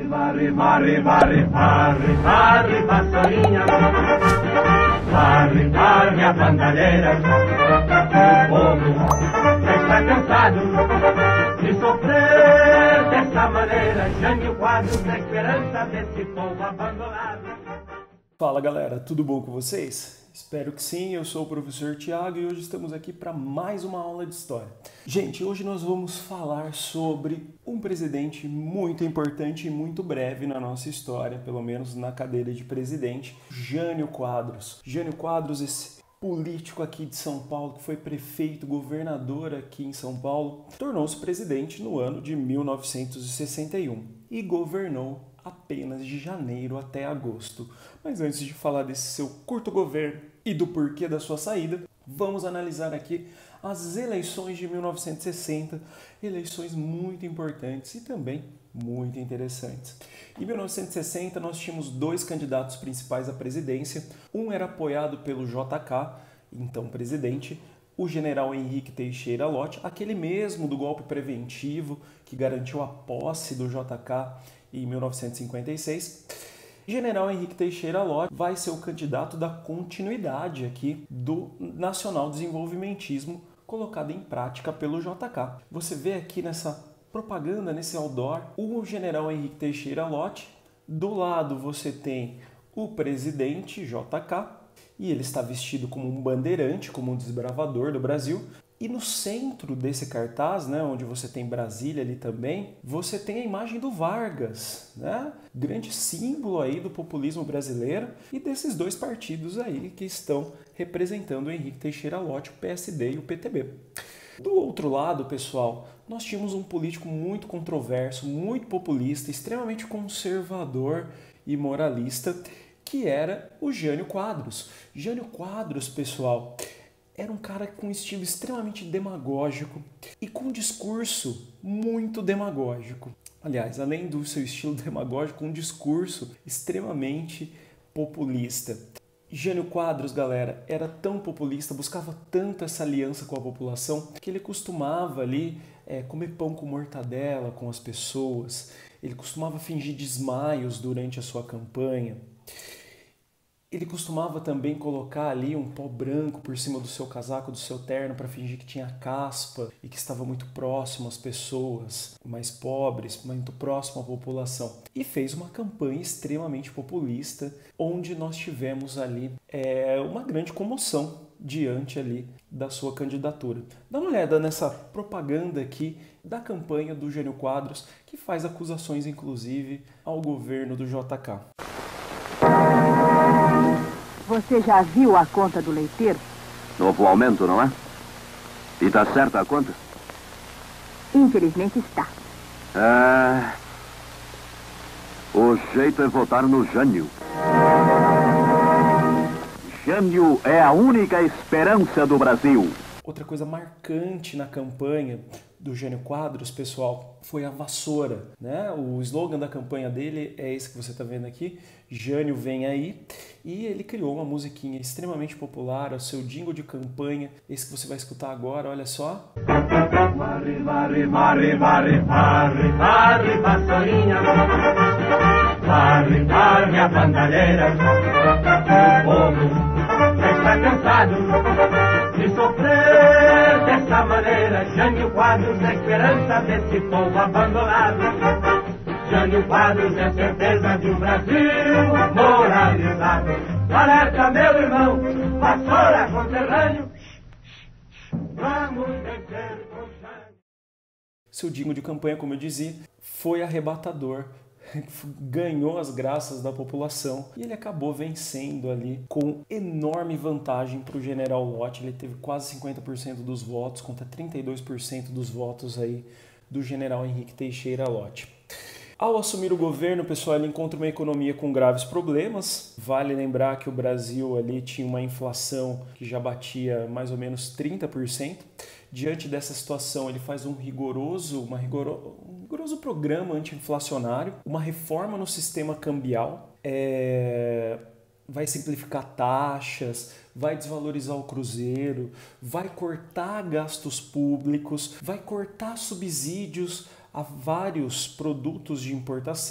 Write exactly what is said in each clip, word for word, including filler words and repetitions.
Varre, varre, varre, varre, varre, vassourinha. Varre, varre a bandalheira. O povo já está cansado de sofrer dessa maneira. Jânio Quadros, na esperança desse povo abandonado. Fala galera, tudo bom com vocês? Espero que sim, eu sou o professor Tiago e hoje estamos aqui para mais uma aula de história. Gente, hoje nós vamos falar sobre um presidente muito importante e muito breve na nossa história, pelo menos na cadeira de presidente, Jânio Quadros. Jânio Quadros, esse político aqui de São Paulo, que foi prefeito, governador aqui em São Paulo, tornou-se presidente no ano de mil novecentos e sessenta e um e governou apenas de janeiro até agosto. Mas antes de falar desse seu curto governo e do porquê da sua saída, vamos analisar aqui as eleições de mil novecentos e sessenta, eleições muito importantes e também muito interessantes. Em mil novecentos e sessenta nós tínhamos dois candidatos principais à presidência, um era apoiado pelo J K, então presidente, o general Henrique Teixeira Lott, aquele mesmo do golpe preventivo que garantiu a posse do J K em mil novecentos e cinquenta e seis. General Henrique Teixeira Lott vai ser o candidato da continuidade aqui do nacional desenvolvimentismo colocado em prática pelo J K. Você vê aqui nessa propaganda, nesse outdoor, o general Henrique Teixeira Lott. Do lado você tem o presidente J K e ele está vestido como um bandeirante, como um desbravador do Brasil. E no centro desse cartaz, né, onde você tem Brasília ali também, você tem a imagem do Vargas, né? Grande símbolo aí do populismo brasileiro e desses dois partidos aí que estão representando o Henrique Teixeira Lott, o P S D e o P T B. Do outro lado, pessoal, nós tínhamos um político muito controverso, muito populista, extremamente conservador e moralista, que era o Jânio Quadros. Jânio Quadros, pessoal, era um cara com um estilo extremamente demagógico e com um discurso muito demagógico. Aliás, além do seu estilo demagógico, um discurso extremamente populista. Jânio Quadros, galera, era tão populista, buscava tanto essa aliança com a população, que ele costumava ali é, comer pão com mortadela com as pessoas, ele costumava fingir desmaios durante a sua campanha. Ele costumava também colocar ali um pó branco por cima do seu casaco, do seu terno, para fingir que tinha caspa e que estava muito próximo às pessoas mais pobres, muito próximo à população. E fez uma campanha extremamente populista, onde nós tivemos ali é, uma grande comoção diante ali da sua candidatura. Dá uma olhada nessa propaganda aqui da campanha do Jânio Quadros, que faz acusações, inclusive, ao governo do J K. Você já viu a conta do leiteiro? Novo aumento, não é? E está certa a conta? Infelizmente está. É... O jeito é votar no Jânio. Jânio é a única esperança do Brasil. Outra coisa marcante na campanha do Jânio Quadros, pessoal, foi a vassoura, né? O slogan da campanha dele é esse que você está vendo aqui, Jânio vem aí, e ele criou uma musiquinha extremamente popular, o seu jingle de campanha, esse que você vai escutar agora, olha só. Varre, varre, varre, varre, varre, varre, vassourinha. Varre, varre a bandalheira. O povo já está cansado de sofrer dessa maneira. Jânio Quadros é a esperança desse povo abandonado. Jânio Quadros é a certeza de um Brasil moralizado. Alerta, meu irmão, vassoura conterrâneo. Vamos vencer com Jânio. Seu jingle de campanha, como eu dizia, foi arrebatador. Ganhou as graças da população e ele acabou vencendo ali com enorme vantagem para o general Lott. Ele teve quase cinquenta por cento dos votos contra trinta e dois por cento dos votos aí do general Henrique Teixeira Lott. Ao assumir o governo, pessoal, ele encontra uma economia com graves problemas. Vale lembrar que o Brasil ali tinha uma inflação que já batia mais ou menos trinta por cento. Diante dessa situação, ele faz um rigoroso, uma rigoro, um rigoroso programa anti-inflacionário, uma reforma no sistema cambial, é, vai simplificar taxas, vai desvalorizar o cruzeiro, vai cortar gastos públicos, vai cortar subsídios a vários produtos de importação.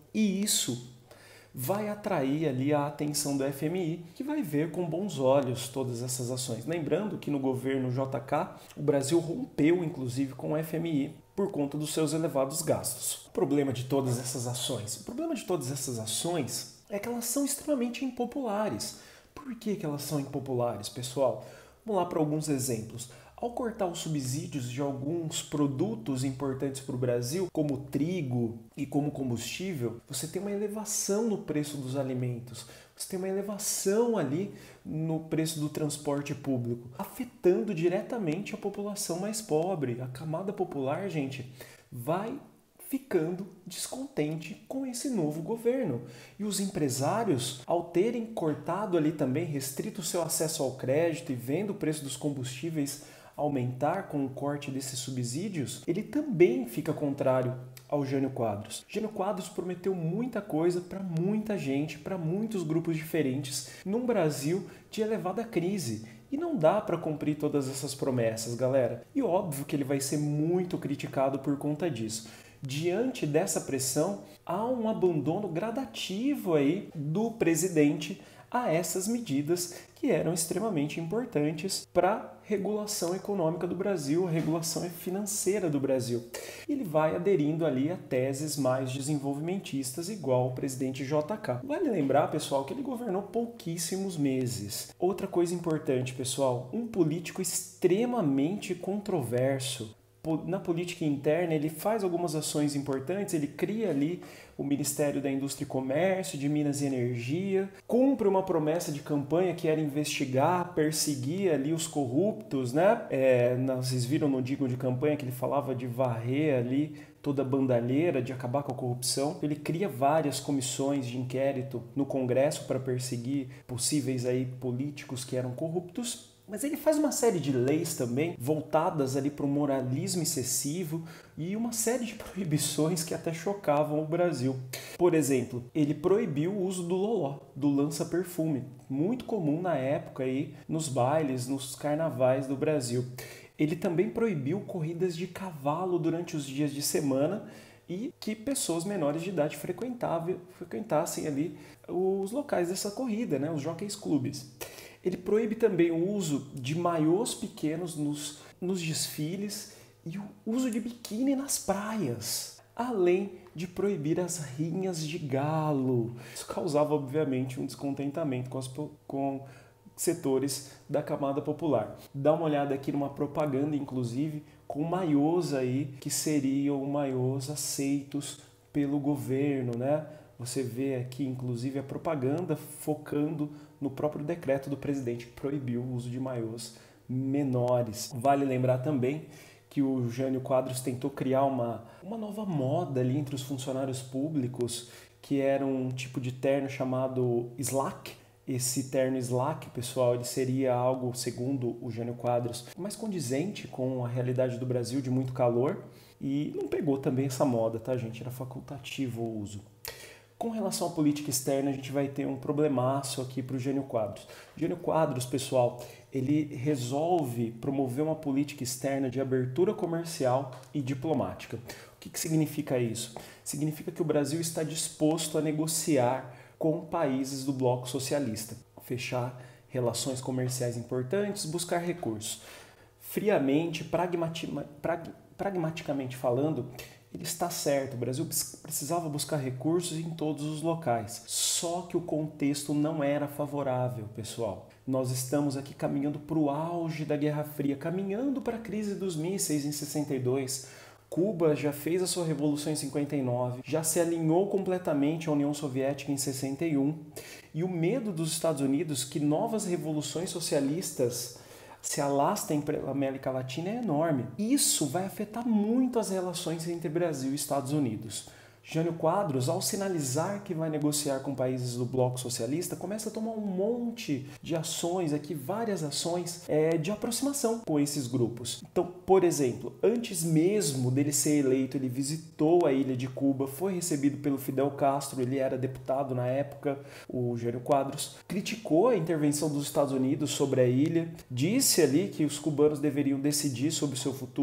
E isso vai atrair ali a atenção do F M I, que vai ver com bons olhos todas essas ações. Lembrando que no governo J K, o Brasil rompeu inclusive com o F M I por conta dos seus elevados gastos. O problema de todas essas ações, o problema de todas essas ações é que elas são extremamente impopulares. Por que que elas são impopulares, pessoal? Vamos lá para alguns exemplos. Ao cortar os subsídios de alguns produtos importantes para o Brasil, como trigo e como combustível, você tem uma elevação no preço dos alimentos, você tem uma elevação ali no preço do transporte público, afetando diretamente a população mais pobre. A camada popular, gente, vai ficando descontente com esse novo governo. E os empresários, ao terem cortado ali também, restrito o seu acesso ao crédito e vendo o preço dos combustíveis aumentar com o corte desses subsídios, ele também fica contrário ao Jânio Quadros. Jânio Quadros prometeu muita coisa para muita gente, para muitos grupos diferentes, num Brasil de elevada crise. E não dá para cumprir todas essas promessas, galera. E óbvio que ele vai ser muito criticado por conta disso. Diante dessa pressão, há um abandono gradativo aí do presidente a essas medidas que eram extremamente importantes para a regulação econômica do Brasil, a regulação financeira do Brasil. Ele vai aderindo ali a teses mais desenvolvimentistas, igual o presidente J K. Vale lembrar, pessoal, que ele governou pouquíssimos meses. Outra coisa importante, pessoal, um político extremamente controverso. Na política interna, ele faz algumas ações importantes, ele cria ali o Ministério da Indústria e Comércio, de Minas e Energia, cumpre uma promessa de campanha que era investigar, perseguir ali os corruptos, né? É, vocês viram no Digo de campanha que ele falava de varrer ali toda a bandalheira, de acabar com a corrupção. Ele cria várias comissões de inquérito no Congresso para perseguir possíveis aí políticos que eram corruptos. Mas ele faz uma série de leis também voltadas ali para o moralismo excessivo e uma série de proibições que até chocavam o Brasil. Por exemplo, ele proibiu o uso do loló, do lança-perfume, muito comum na época aí nos bailes, nos carnavais do Brasil. Ele também proibiu corridas de cavalo durante os dias de semana e que pessoas menores de idade frequentassem ali os locais dessa corrida, né, os jockeys clubes. Ele proíbe também o uso de maiôs pequenos nos, nos desfiles e o uso de biquíni nas praias, além de proibir as rinhas de galo. Isso causava, obviamente, um descontentamento com, as, com setores da camada popular. Dá uma olhada aqui numa propaganda, inclusive, com maiôs aí, que seriam maiôs aceitos pelo governo, né? Você vê aqui, inclusive, a propaganda focando no próprio decreto do presidente que proibiu o uso de maiôs menores. Vale lembrar também que o Jânio Quadros tentou criar uma, uma nova moda ali entre os funcionários públicos, que era um tipo de terno chamado slack. Esse terno slack, pessoal, ele seria algo, segundo o Jânio Quadros, mais condizente com a realidade do Brasil de muito calor. E não pegou também essa moda, tá, gente? Era facultativo o uso. Com relação à política externa, a gente vai ter um problemaço aqui para o Jânio Quadros. Jânio Quadros, pessoal, ele resolve promover uma política externa de abertura comercial e diplomática. O que, que significa isso? Significa que o Brasil está disposto a negociar com países do bloco socialista, fechar relações comerciais importantes, buscar recursos. Friamente, pragmati- prag- pragmaticamente falando, ele está certo, o Brasil precisava buscar recursos em todos os locais, só que o contexto não era favorável, pessoal. Nós estamos aqui caminhando para o auge da Guerra Fria, caminhando para a crise dos mísseis em sessenta e dois. Cuba já fez a sua revolução em cinquenta e nove, já se alinhou completamente à União Soviética em sessenta e um, e o medo dos Estados Unidos que novas revoluções socialistas se alastem pela América Latina é enorme. Isso vai afetar muito as relações entre Brasil e Estados Unidos. Jânio Quadros, ao sinalizar que vai negociar com países do bloco socialista, começa a tomar um monte de ações aqui, várias ações é, de aproximação com esses grupos. Então, por exemplo, antes mesmo dele ser eleito, ele visitou a ilha de Cuba, foi recebido pelo Fidel Castro, ele era deputado na época, o Jânio Quadros, criticou a intervenção dos Estados Unidos sobre a ilha, disse ali que os cubanos deveriam decidir sobre o seu futuro,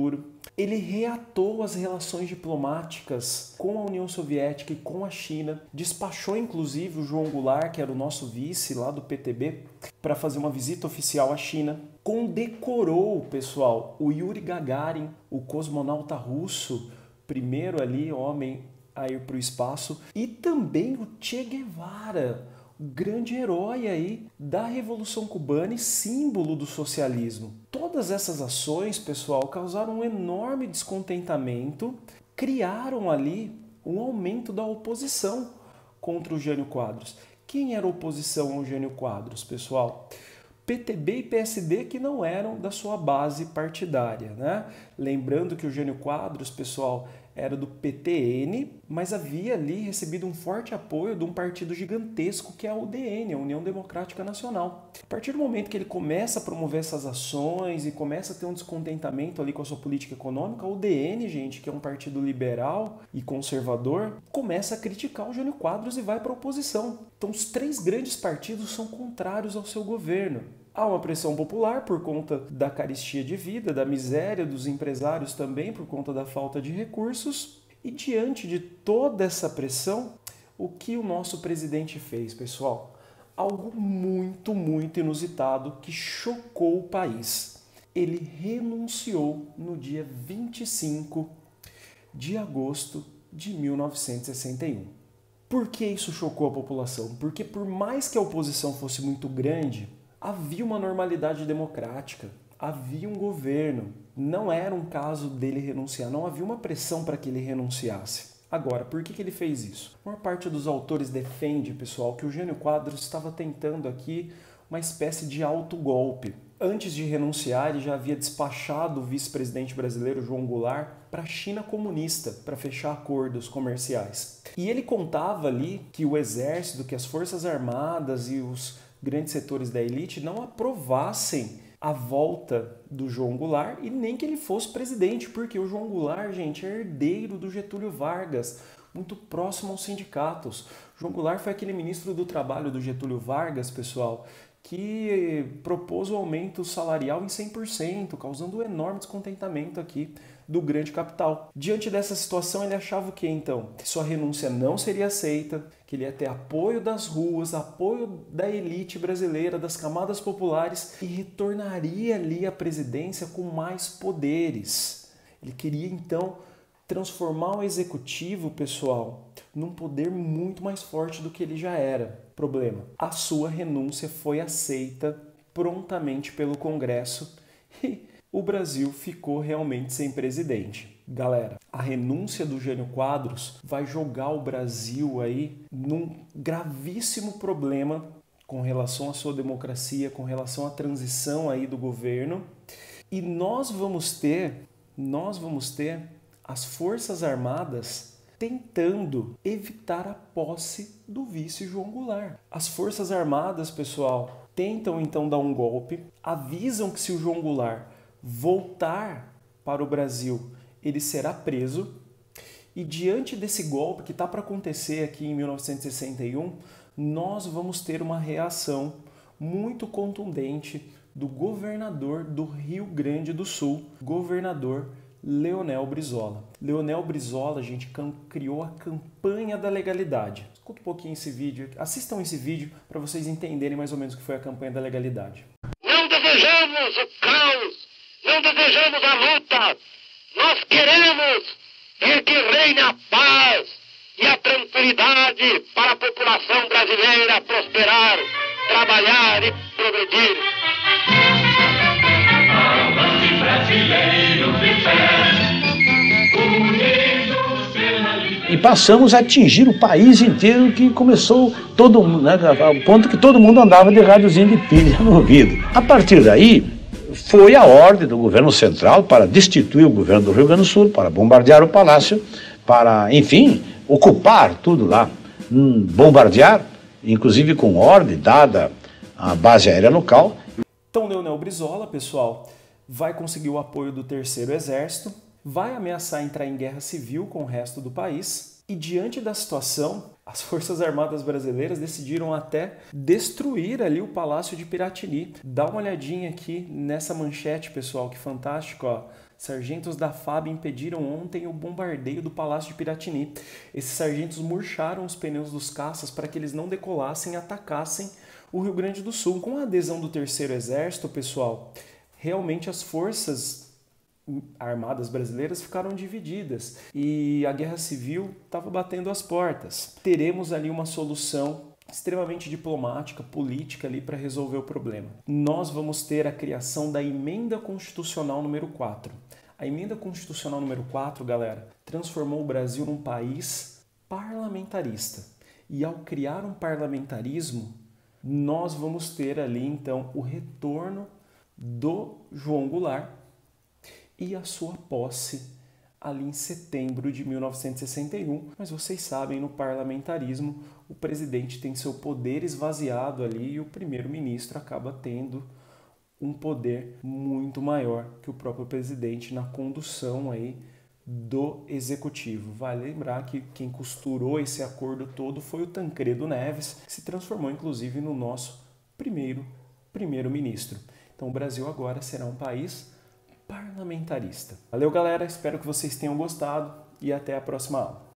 Ele reatou as relações diplomáticas com a União Soviética e com a China, despachou inclusive o João Goulart, que era o nosso vice lá do P T B, para fazer uma visita oficial à China, condecorou, pessoal, o Yuri Gagarin, o cosmonauta russo, primeiro ali homem a ir para o espaço, e também o Che Guevara, o grande herói aí da Revolução Cubana e símbolo do socialismo. Todas essas ações, pessoal, causaram um enorme descontentamento, criaram ali um aumento da oposição contra o Jânio Quadros. Quem era oposição ao Jânio Quadros, pessoal? P T B e P S D que não eram da sua base partidária, né? Lembrando que o Jânio Quadros, pessoal, era do P T N, mas havia ali recebido um forte apoio de um partido gigantesco que é a U D N, a União Democrática Nacional. A partir do momento que ele começa a promover essas ações e começa a ter um descontentamento ali com a sua política econômica, a U D N, gente, que é um partido liberal e conservador, começa a criticar o Jânio Quadros e vai para a oposição. Então os três grandes partidos são contrários ao seu governo. Há uma pressão popular por conta da carestia de vida, da miséria dos empresários também, por conta da falta de recursos. E diante de toda essa pressão, o que o nosso presidente fez, pessoal? Algo muito, muito inusitado que chocou o país. Ele renunciou no dia vinte e cinco de agosto de mil novecentos e sessenta e um. Por que isso chocou a população? Porque por mais que a oposição fosse muito grande, havia uma normalidade democrática, havia um governo, não era um caso dele renunciar, não havia uma pressão para que ele renunciasse. Agora, por que que ele fez isso? A maior parte dos autores defende, pessoal, que o Jânio Quadros estava tentando aqui uma espécie de autogolpe. Antes de renunciar, ele já havia despachado o vice-presidente brasileiro, João Goulart, para a China comunista, para fechar acordos comerciais. E ele contava ali que o exército, que as forças armadas e os grandes setores da elite não aprovassem a volta do João Goulart e nem que ele fosse presidente, porque o João Goulart, gente, é herdeiro do Getúlio Vargas, muito próximo aos sindicatos. O João Goulart foi aquele ministro do Trabalho do Getúlio Vargas, pessoal, que propôs o aumento salarial em cem por cento, causando um enorme descontentamento aqui do grande capital. Diante dessa situação, ele achava o que então? Que sua renúncia não seria aceita, que ele ia ter apoio das ruas, apoio da elite brasileira, das camadas populares e retornaria ali à presidência com mais poderes. Ele queria então transformar o executivo, pessoal, num poder muito mais forte do que ele já era. Problema: a sua renúncia foi aceita prontamente pelo Congresso e o Brasil ficou realmente sem presidente. Galera, a renúncia do Jânio Quadros vai jogar o Brasil aí num gravíssimo problema com relação à sua democracia, com relação à transição aí do governo. E nós vamos ter, nós vamos ter as Forças Armadas tentando evitar a posse do vice João Goulart. As Forças Armadas, pessoal, tentam então dar um golpe, avisam que se o João Goulart voltar para o Brasil, ele será preso. E diante desse golpe que está para acontecer aqui em mil novecentos e sessenta e um, nós vamos ter uma reação muito contundente do governador do Rio Grande do Sul, governador Leonel Brizola. Leonel Brizola, gente, criou a campanha da legalidade. Escuta um pouquinho esse vídeo, assistam esse vídeo para vocês entenderem mais ou menos o que foi a campanha da legalidade. Não desejamos o caos, não desejamos a luta. Nós queremos é que reine a paz e a tranquilidade para a população brasileira prosperar, trabalhar e progredir. E passamos a atingir o país inteiro, que começou todo mundo, né, ao ponto que todo mundo andava de rádiozinho de pilha no ouvido. A partir daí, foi a ordem do governo central para destituir o governo do Rio Grande do Sul, para bombardear o palácio, para, enfim, ocupar tudo lá, hum, bombardear, inclusive com ordem dada à base aérea local. Então, Leonel Brizola, pessoal, vai conseguir o apoio do Terceiro Exército, vai ameaçar entrar em guerra civil com o resto do país e, diante da situação, as Forças Armadas Brasileiras decidiram até destruir ali o Palácio de Piratini. Dá uma olhadinha aqui nessa manchete, pessoal, que fantástico, ó. Sargentos da F A B impediram ontem o bombardeio do Palácio de Piratini. Esses sargentos murcharam os pneus dos caças para que eles não decolassem e atacassem o Rio Grande do Sul. Com a adesão do Terceiro Exército, pessoal, realmente as forças armadas brasileiras ficaram divididas e a guerra civil estava batendo as portas. Teremos ali uma solução extremamente diplomática, política ali para resolver o problema. Nós vamos ter a criação da Emenda Constitucional número quatro. A Emenda Constitucional número quatro, galera, transformou o Brasil num país parlamentarista. E ao criar um parlamentarismo, nós vamos ter ali então o retorno do João Goulart e a sua posse ali em setembro de mil novecentos e sessenta e um. Mas vocês sabem, no parlamentarismo, o presidente tem seu poder esvaziado ali e o primeiro-ministro acaba tendo um poder muito maior que o próprio presidente na condução aí do executivo. Vale lembrar que quem costurou esse acordo todo foi o Tancredo Neves, que se transformou inclusive no nosso primeiro primeiro-ministro. Então o Brasil agora será um país parlamentarista. Valeu, galera, espero que vocês tenham gostado e até a próxima aula.